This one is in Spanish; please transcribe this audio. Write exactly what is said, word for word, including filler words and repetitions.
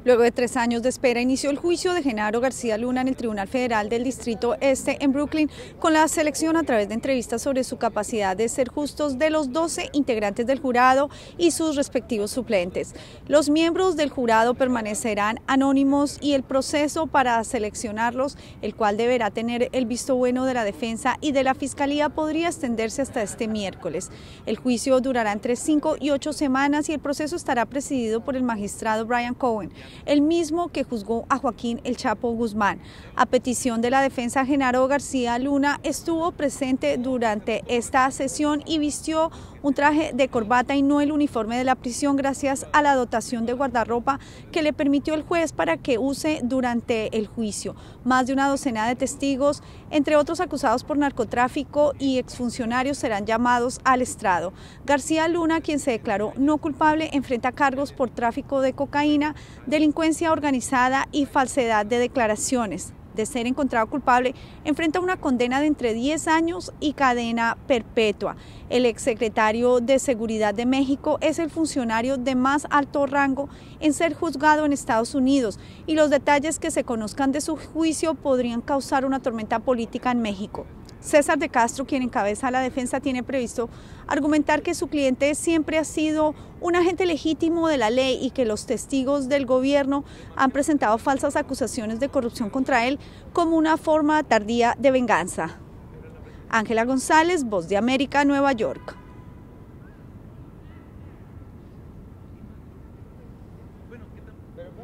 Luego de tres años de espera, inició el juicio de Genaro García Luna en el Tribunal Federal del Distrito Este en Brooklyn, con la selección a través de entrevistas sobre su capacidad de ser justos de los doce integrantes del jurado y sus respectivos suplentes. Los miembros del jurado permanecerán anónimos y el proceso para seleccionarlos, el cual deberá tener el visto bueno de la defensa y de la fiscalía, podría extenderse hasta este miércoles. El juicio durará entre cinco y ocho semanas y el proceso estará presidido por el magistrado Brian Cohen, el mismo que juzgó a Joaquín El Chapo Guzmán. A petición de la defensa, Genaro García Luna estuvo presente durante esta sesión y vistió un traje de corbata y no el uniforme de la prisión, gracias a la dotación de guardarropa que le permitió el juez para que use durante el juicio. Más de una docena de testigos, entre otros acusados por narcotráfico y exfuncionarios, serán llamados al estrado. García Luna, quien se declaró no culpable, enfrenta cargos por tráfico de cocaína, delincuencia organizada y falsedad de declaraciones. De ser encontrado culpable, enfrenta una condena de entre diez años y cadena perpetua. El exsecretario de Seguridad de México es el funcionario de más alto rango en ser juzgado en Estados Unidos, y los detalles que se conozcan de su juicio podrían causar una tormenta política en México. César de Castro, quien encabeza la defensa, tiene previsto argumentar que su cliente siempre ha sido un agente legítimo de la ley y que los testigos del gobierno han presentado falsas acusaciones de corrupción contra él como una forma tardía de venganza. Ángela González, Voz de América, Nueva York.